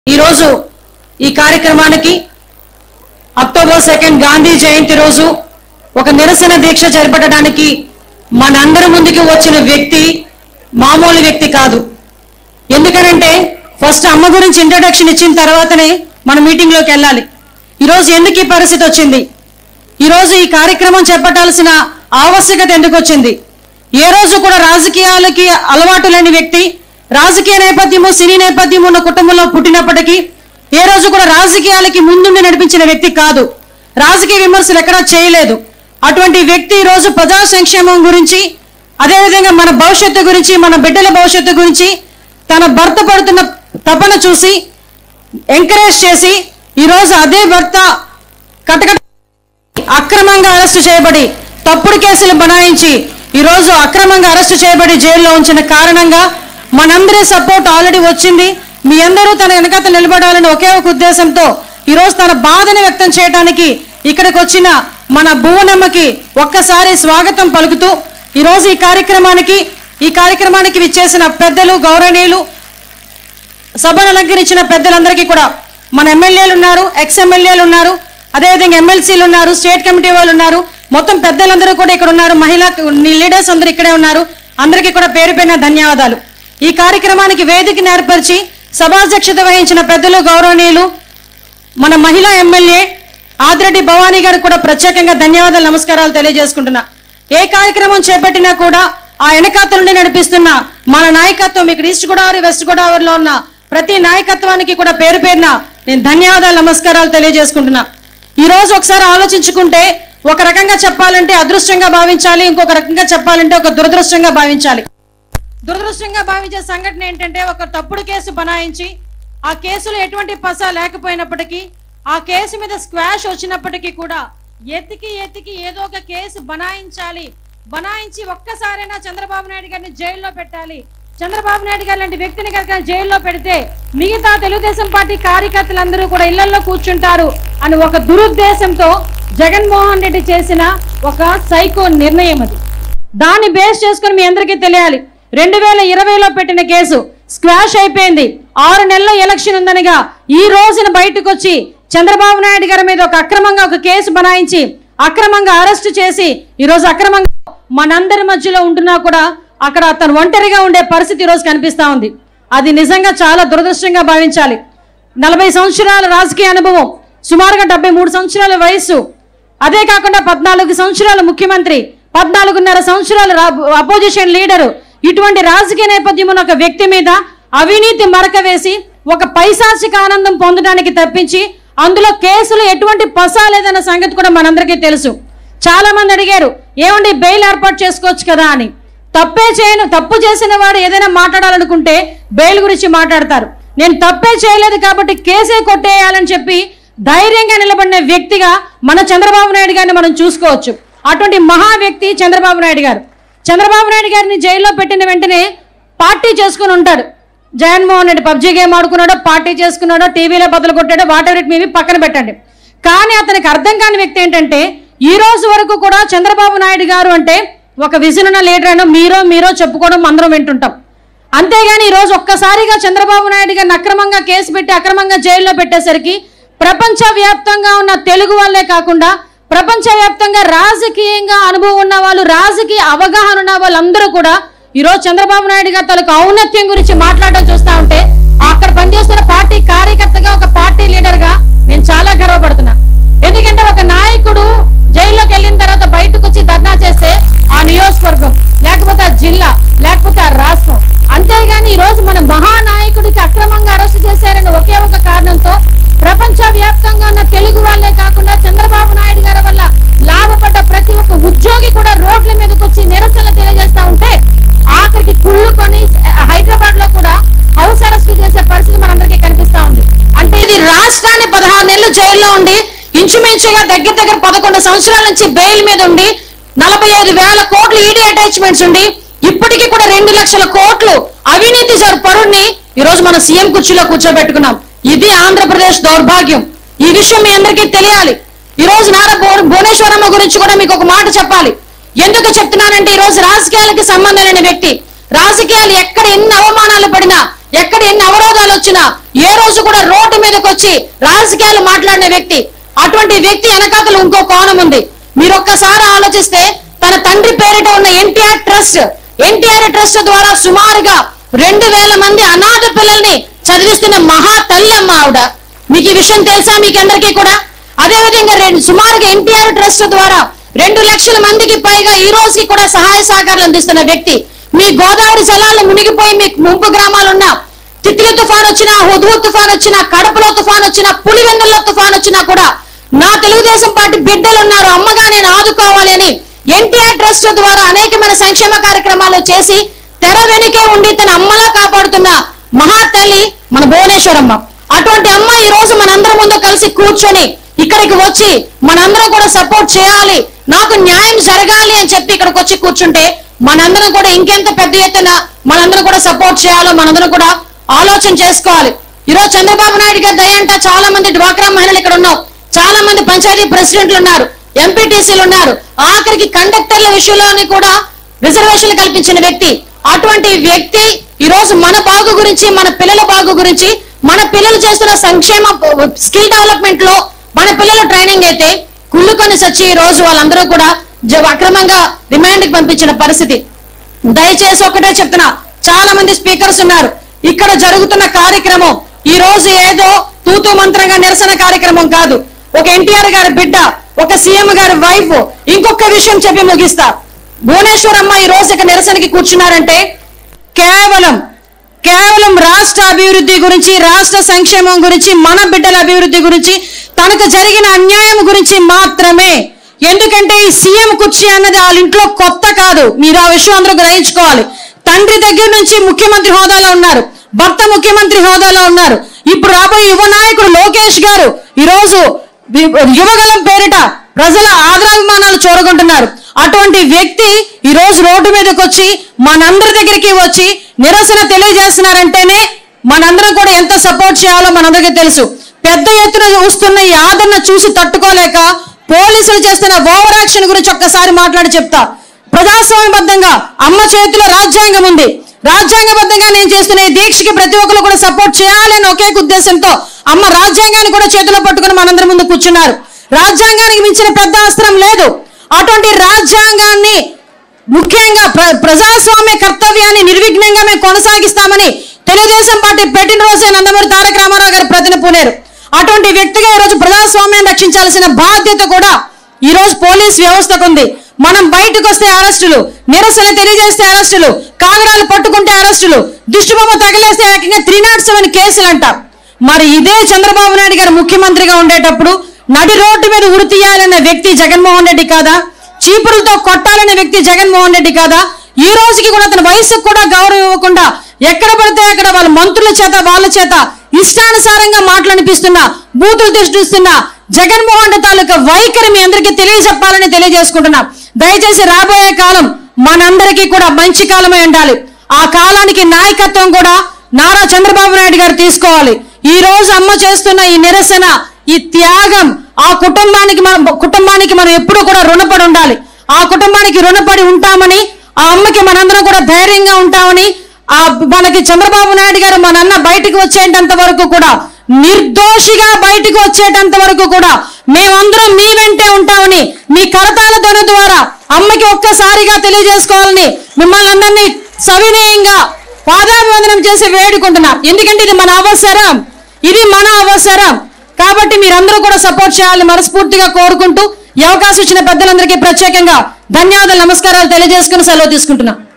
ఈరోజు ఈ కార్యక్రమానికి అక్టోబర్ 2 గాంధీ జయంతి రోజు ఒక నిరసన దీక్ష చేపట్టడానికి మనందరి ముందుకు వచ్చిన వ్యక్తి మామూలు వ్యక్తి కాదు. ఎందుకంటే ఫస్ట్ అమ్మ గురించి ఇంట్రడక్షన్ ఇచ్చిన తర్వాతనే మన మీటింగ్ లోకి వెళ్ళాలి. ఈరోజు ఎందుకు ఈ పరిస్థితి వచ్చింది, ఈరోజు ఈ కార్యక్రమం చేపట్టాల్సిన ఆవశ్యకత ఎందుకు వచ్చింది? ఏ రోజు కూడా రాజకీయాలకి అలవాటు లేని వ్యక్తి, రాజకీయ నేపథ్యము సినీ నేపథ్యం ఉన్న కుటుంబంలో పుట్టినప్పటికీ ఏ రోజు కూడా రాజకీయాలకి ముందుండి నడిపించిన వ్యక్తి కాదు. రాజకీయ విమర్శలు ఎక్కడా చేయలేదు. అటువంటి వ్యక్తి ఈ రోజు ప్రజా సంక్షేమం గురించి, అదేవిధంగా మన భవిష్యత్తు గురించి, మన బిడ్డల భవిష్యత్తు గురించి తన భర్త పడుతున్న తపన చూసి ఎంకరేజ్ చేసి ఈరోజు అదే భర్త కటకట అక్రమంగా అరెస్టు చేయబడి తప్పుడు కేసులు బనాయించి ఈరోజు అక్రమంగా అరెస్టు చేయబడి జైల్లో ఉంచిన కారణంగా మనందరి సపోర్ట్ ఆల్రెడీ వచ్చింది. మీ అందరూ తన వెనకాల నిలబడాలని ఒకే ఒక ఉద్దేశంతో ఈరోజు తన బాధని వ్యక్తం చేయడానికి ఇక్కడికి వచ్చిన మన భువనమ్మకి ఒక్కసారి స్వాగతం పలుకుతూ ఈరోజు ఈ కార్యక్రమానికి విచ్చేసిన పెద్దలు, గౌరవనీయులు, సభను అలంకరించిన పెద్దలందరికీ కూడా మన ఎమ్మెల్యేలు ఉన్నారు, ఎక్స్-ఎమ్మెల్యేలు ఉన్నారు, అదేవిధంగా ఎమ్మెల్సీలు ఉన్నారు, స్టేట్ కమిటీ వాళ్ళు ఉన్నారు, మొత్తం పెద్దలందరూ కూడా ఇక్కడ ఉన్నారు, మహిళా లీడర్స్ అందరూ ఇక్కడే ఉన్నారు. అందరికీ కూడా పేరు పేరున ధన్యవాదాలు. ఈ కార్యక్రమానికి వేదికను ఏర్పరిచి సభాధ్యక్షత వహించిన పెద్దలు, గౌరవనీయులు, మన మహిళా ఎమ్మెల్యే ఆదిరెడ్డి భవానీ గారు కూడా ప్రత్యేకంగా ధన్యవాదాలు, నమస్కారాలు తెలియజేసుకుంటున్నా. ఏ కార్యక్రమం చేపట్టినా కూడా ఆ వెనకాతల నుండి నడిపిస్తున్న మన నాయకత్వం, ఇక్కడ ఈస్ట్ గోదావరి, వెస్ట్ గోదావరిలో ఉన్న ప్రతి నాయకత్వానికి కూడా పేరు పేరున నేను ధన్యవాదాలు, నమస్కారాలు తెలియజేసుకుంటున్నా. ఈ రోజు ఒకసారి ఆలోచించుకుంటే ఒక రకంగా చెప్పాలంటే అదృష్టంగా భావించాలి, ఇంకొక రకంగా చెప్పాలంటే ఒక దురదృష్టంగా భావించాలి. దురదృష్టంగా భావించే సంఘటన ఏంటంటే ఒక తప్పుడు కేసు బనాయించి ఆ కేసులో ఎటువంటి పస లేకపోయినప్పటికీ, ఆ కేసు మీద స్క్వాష్ వచ్చినప్పటికీ కూడా ఎతికి ఏదో ఒక కేసు బనాయించి ఒక్కసారైనా చంద్రబాబు నాయుడు గారిని జైల్లో పెట్టాలి, చంద్రబాబు నాయుడు గారు లాంటి వ్యక్తిని కనుక జైల్లో పెడితే మిగతా తెలుగుదేశం పార్టీ కార్యకర్తలందరూ కూడా ఇళ్లలో కూర్చుంటారు అని ఒక దురుద్దేశంతో జగన్మోహన్ రెడ్డి చేసిన ఒక సైకో నిర్ణయం అది. దాన్ని బేస్ చేసుకుని మీ అందరికీ తెలియాలి, 2020లో పెట్టిన కేసు స్క్వాష్ అయిపోయింది. 6 నెలల ఎలక్షన్ ఉందనగా ఈ రోజున బయటకు వచ్చి చంద్రబాబు నాయుడు గారి మీద అక్రమంగా ఒక కేసు బనాయించి అక్రమంగా అరెస్టు చేసి ఈరోజు అక్రమంగా మనందరి మధ్యలో ఉంటున్నా కూడా అక్కడ తను ఒంటరిగా ఉండే పరిస్థితి ఈరోజు కనిపిస్తా ఉంది. అది నిజంగా చాలా దురదృష్టంగా భావించాలి. 40 సంవత్సరాల రాజకీయ అనుభవం, సుమారుగా 73 సంవత్సరాల వయస్సు, అదే కాకుండా 14 సంవత్సరాల ముఖ్యమంత్రి, 14.5 సంవత్సరాల అపోజిషన్ లీడరు, ఇటువంటి రాజకీయ నేపథ్యం ఉన్న ఒక వ్యక్తి మీద అవినీతి మరక వేసి ఒక పైశాచిక ఆనందం పొందడానికి తప్పించి అందులో కేసులు ఎటువంటి పసా లేదన్న సంగతి కూడా మనందరికీ తెలుసు. చాలా మంది అడిగారు, ఏమండి బెయిల్ ఏర్పాటు చేసుకోవచ్చు కదా అని. తప్పు చేసిన వాడు ఏదైనా మాట్లాడాలనుకుంటే బెయిల్ గురించి మాట్లాడతారు. నేను తప్పే చేయలేదు కాబట్టి కేసే కొట్టేయాలని చెప్పి ధైర్యంగా నిలబడిన వ్యక్తిగా మన చంద్రబాబు నాయుడు గారిని మనం చూసుకోవచ్చు. అటువంటి మహా వ్యక్తి చంద్రబాబు నాయుడు గారు. చంద్రబాబు నాయుడు గారిని జైల్లో పెట్టిన వెంటనే పార్టీ చేసుకుని ఉంటాడు. జగన్మోహన్ రెడ్డి పబ్జీ గేమ్ ఆడుకున్నాడో, పార్టీ చేసుకున్నాడో, టీవీలో బదులు కొట్టాడో, వాటెవర్ ఇట్ మేబీ పక్కన పెట్టండి. కానీ అతనికి అర్థం కాని వ్యక్తి ఏంటంటే ఈ రోజు వరకు కూడా చంద్రబాబు నాయుడు గారు అంటే ఒక విజన్ ఉన్న లీడర్ అయినా మీరో చెప్పుకోవడం అందరం వింటుంటాం. అంతేగాని ఈరోజు ఒక్కసారిగా చంద్రబాబు నాయుడు గారిని అక్రమంగా కేసు పెట్టి అక్రమంగా జైల్లో పెట్టేసరికి ప్రపంచవ్యాప్తంగా ఉన్న తెలుగు వాళ్ళే కాకుండా ప్రపంచవ్యాప్తంగా రాజకీయంగా అనుభవం ఉన్న వాళ్ళు, రాజకీయ అవగాహన ఉన్న వాళ్ళందరూ కూడా ఈరోజు చంద్రబాబు నాయుడు గారి తలకు ఔన్నత్యం గురించి మాట్లాడడం చూస్తా ఉంటే అక్కడ పనిచేస్తున్న పార్టీ కార్యకర్తగా, ఒక పార్టీ లీడర్ గా నేను చాలా గర్వపడుతున్నా. ఎందుకంటే ఒక నాయకుడు జైల్లోకి వెళ్ళిన తర్వాత బయటకు వచ్చి ధర్నా చేస్తే ఆ నియోజకవర్గం, లేకపోతే ఆ జిల్లా, లేకపోతే ఆ రాష్ట్రం, అంతేగాని ఈ రోజు మన మహానాయకుడికి అక్రమంగా అరెస్టు చేశారని ఒకే ఒక కారణంతో ప్రపంచవ్యాప్తంగా ఉన్న తెలుగు వాళ్ళే కాకుండా చంద్రబాబు నాయుడు గారి వల్ల లాభపడ్డ ప్రతి ఒక్క ఉద్యోగి కూడా రోడ్ల మీదకి వచ్చి నిరసనలు తెలియజేస్తా ఉంటే ఆఖరికి కుళ్ళుకొని హైదరాబాద్ లో కూడా హౌస్ అరెస్ట్ చేసే పరిస్థితి మనందరికీ కనిపిస్తా ఉంది. అంటే ఇది రాష్ట్రాన్ని 16 నెలలు జైల్లో ఉండి ఇంచుమించుగా దగ్గర 11 సంవత్సరాల నుంచి బెయిల్ మీద ఉండి 45,000 కోట్లు ఈడీ అటాచ్మెంట్స్ ఉండి ఇప్పటికీ కూడా 2 లక్షల కోట్లు అవినీతి పరుణ్ణి ఈ రోజు మనం సీఎం కుర్చీలో కూర్చోబెట్టుకున్నాం. ఇది ఆంధ్రప్రదేశ్ దౌర్భాగ్యం. ఈ విషయం మీ అందరికీ తెలియాలి. ఈ రోజు నారా భువనేశ్వరమ్మ గురించి కూడా మీకు ఒక మాట చెప్పాలి. ఎందుకు చెప్తున్నానంటే ఈ రోజు రాజకీయాలకి సంబంధం లేని వ్యక్తి, రాజకీయాలు ఎక్కడ ఎన్ని అవమానాలు పడినా ఎక్కడ ఎన్ని అవరోధాలు వచ్చినా ఏ రోజు కూడా రోడ్డు మీదకి వచ్చి రాజకీయాలు మాట్లాడిన వ్యక్తి. అటువంటి వ్యక్తి వెనకాతలు ఇంకో కోణం ఉంది. మీరు ఒక్కసారి ఆలోచిస్తే తన తండ్రి పేరిట ఉన్న ఎన్టీఆర్ ట్రస్ట్ ద్వారా సుమారుగా 2000 మంది అనాథ పిల్లల్ని చదివిస్తున్న మహా తల్లమ్మ ఆవిడ. మీకు ఈ విషయం తెలుసా? మీకందరికీ కూడా. అదేవిధంగా సుమారుగా ఎన్టీఆర్ ట్రస్ట్ ద్వారా 2 లక్షల మందికి పైగా ఈ రోజుకి కూడా సహాయ సహకారాలు అందిస్తున్న వ్యక్తి. మీ గోదావరి జలాలు మునిగిపోయి మీ ముంపు గ్రామాలున్న తిత్లీ తుఫాన్ వచ్చినా, హుద్హు తుఫాన్ వచ్చినా, కడపలో తుఫాన్ వచ్చినా, పులివెందుల్లో తుఫాన్ వచ్చినా కూడా నా తెలుగుదేశం పార్టీ బిడ్డలు ఉన్నారు, అమ్మగా నేను ఆదుకోవాలి అని ఎన్టీఆర్ ట్రస్ట్ ద్వారా అనేకమైన సంక్షేమ కార్యక్రమాలు చేసి తెర వెనుకే ఉండి తన అమ్మలా కాపాడుతున్న మహా తల్లి మన భువనేశ్వరమ్మ. అటువంటి అమ్మ ఈ రోజు మనందరం ముందు కలిసి కూర్చొని ఇక్కడికి వచ్చి మనందరం కూడా సపోర్ట్ చేయాలి, నాకు న్యాయం జరగాలి అని చెప్పి ఇక్కడికి వచ్చి కూర్చుంటే మనందరం కూడా ఇంకెంత పెద్ద ఎత్తున మనందరం కూడా సపోర్ట్ చేయాలో మనందరం కూడా ఆలోచన చేసుకోవాలి. ఈరోజు చంద్రబాబు నాయుడు గారి దయంట చాలా మంది డ్వాక్రా మహిళలు ఇక్కడ ఉన్నాం, చాలా మంది పంచాయతీ ప్రెసిడెంట్లు ఉన్నారు, ఎంపీటీసీలు ఉన్నారు, ఆఖరికి కండక్టర్ల విషయంలోని కూడా రిజర్వేషన్లు కల్పించిన వ్యక్తి. అటువంటి వ్యక్తి ఈ రోజు మన బాగు గురించి, మన పిల్లల బాగు గురించి, మన పిల్లలు చేస్తున్న సంక్షేమ స్కిల్ డెవలప్మెంట్ లో మన పిల్లల ట్రైనింగ్ అయితే కుళ్ళుకొని సచ్చి ఈ రోజు వాళ్ళందరూ కూడా అక్రమంగా రిమాండ్ కి పంపించిన పరిస్థితి. దయచేసి ఒకటే చెప్తున్నా, చాలా మంది స్పీకర్స్ ఉన్నారు. ఇక్కడ జరుగుతున్న కార్యక్రమం ఈ రోజు ఏదో తూతూ మంత్రంగా నిరసన కార్యక్రమం కాదు. ఒక ఎన్టీఆర్ గారి బిడ్డ, ఒక సీఎం గారి వైఫ్. ఇంకొక విషయం చెప్పి ముగిస్తా. భువనేశ్వరమ్మ ఈ రోజు ఇక్కడ నిరసనకి కూర్చున్నారంటే కేవలం రాష్ట్ర అభివృద్ధి గురించి, రాష్ట్ర సంక్షేమం గురించి, మన బిడ్డల అభివృద్ధి గురించి, తనకు జరిగిన అన్యాయం గురించి మాత్రమే. ఎందుకంటే ఈ సీఎం కుర్చీ అన్నది వాళ్ళ ఇంట్లో కొత్త కాదు. మీరు ఆ విషయం అందరూ గ్రహించుకోవాలి. తండ్రి దగ్గర నుంచి ముఖ్యమంత్రి హోదాలో ఉన్నారు, భర్త ముఖ్యమంత్రి హోదాలో ఉన్నారు. ఇప్పుడు రాబోయే యువ నాయకుడు లోకేష్ గారు ఈరోజు యువగలం పేరిట ప్రజల ఆదరాభిమానాలు చూరగొంటున్నారు. అటువంటి వ్యక్తి ఈ రోజు రోడ్డు మీదకి వచ్చి మనందరి దగ్గరికి వచ్చి నిరసన తెలియజేస్తున్నారంటేనే మనందరం కూడా ఎంత సపోర్ట్ చేయాలో మనందరికీ తెలుసు. పెద్ద ఎత్తున వస్తున్న ఈ ఆదరణ చూసి తట్టుకోలేక పోలీసులు చేస్తున్న ఓవర్ యాక్షన్ గురించి ఒక్కసారి మాట్లాడి చెప్తా. ప్రజాస్వామ్యబద్ధంగా అమ్మ చేతిలో రాజ్యాంగం ఉంది. రాజ్యాంగబద్ధంగా నేను చేస్తున్న ఈ దీక్షకి ప్రతి ఒక్కరు కూడా సపోర్ట్ చేయాలని ఒకే ఉద్దేశంతో అమ్మ రాజ్యాంగాన్ని కూడా చేతిలో పట్టుకుని మనందరి ముందు కూర్చున్నారు. రాజ్యాంగానికి మించిన పెద్ద అస్త్రం లేదు. అటువంటి రాజ్యాంగాన్ని ముఖ్యంగా ప్రజాస్వామ్య కర్తవ్యాన్ని నిర్విఘ్నంగా మేము కొనసాగిస్తామని తెలుగుదేశం పార్టీ పెట్టిన రోజే నందమూరి తారక రామారావు గారు ప్రతిన పూనారు. అటువంటి వ్యక్తిగా ఈరోజు ప్రజాస్వామ్యాన్ని రక్షించాల్సిన బాధ్యత కూడా ఈ రోజు పోలీస్ వ్యవస్థకు ఉంది. మనం బయటకు వస్తే అరెస్టులు, నిరసన తెలియజేస్తే అరెస్టులు, కాగడాలు పట్టుకుంటే అరెస్టులు, దిష్టిబొమ్మ తగిలేస్తే ఏకంగా 307 కేసులు అంట. మరి ఇదే చంద్రబాబు నాయుడు గారు ముఖ్యమంత్రిగా ఉండేటప్పుడు నడి రోడ్డు మీద ఉరి తీయాలన్న వ్యక్తి జగన్మోహన్ రెడ్డి కాదా? చీపురులతో కొట్టాలనే వ్యక్తి జగన్మోహన్ రెడ్డి కాదా? ఈ రోజుకి కూడా తన వయసుకు కూడా గౌరవం ఇవ్వకుండా ఎక్కడ పడితే అక్కడ వాళ్ళ మంత్రుల చేత వాళ్ళ చేత ఇష్టానుసారంగా మాట్లాడిపిస్తున్నా, బూతులు తెస్తున్న జగన్మోహన్ రెడ్డి తాలూకా వైఖరి మీ అందరికీ తెలియజెప్పాలని తెలియజేసుకుంటున్నా. దయచేసి రాబోయే కాలం మనందరికీ కూడా మంచి కాలమై ఉండాలి. ఆ కాలానికి నాయకత్వం కూడా నారా చంద్రబాబు నాయుడు గారు తీసుకోవాలి. ఈ రోజు అమ్మ చేస్తున్న ఈ నిరసన, ఈ త్యాగం ఆ కుటుంబానికి మనం ఎప్పుడూ కూడా రుణపడి ఉండాలి. ఆ కుటుంబానికి రుణపడి ఉంటామని, ఆ అమ్మకి మనందరం కూడా ధైర్యంగా ఉంటామని, మనకి చంద్రబాబు నాయుడు గారు మన అన్న బయటికి వచ్చేటంత వరకు కూడా, నిర్దోషిగా బయటికి వచ్చేటంత వరకు కూడా మేమందరం మీ వెంటే ఉంటామని మీ కరతాళ ధ్వని ద్వారా అమ్మకి ఒక్కసారిగా తెలియజేసుకోవాలని మిమ్మల్ని అందరినీ సవినయంగా పాదాభివందనం చేసి వేడుకుంటున్నా. ఎందుకంటే ఇది మన అవసరం కాబట్టి మీరందరూ కూడా సపోర్ట్ చేయాలని మనస్ఫూర్తిగా కోరుకుంటూ ఈ అవకాశం ఇచ్చిన పెద్దలందరికీ ప్రత్యేకంగా ధన్యవాదాలు, నమస్కారాలు తెలియజేసుకుని సెలవు తీసుకుంటున్నా.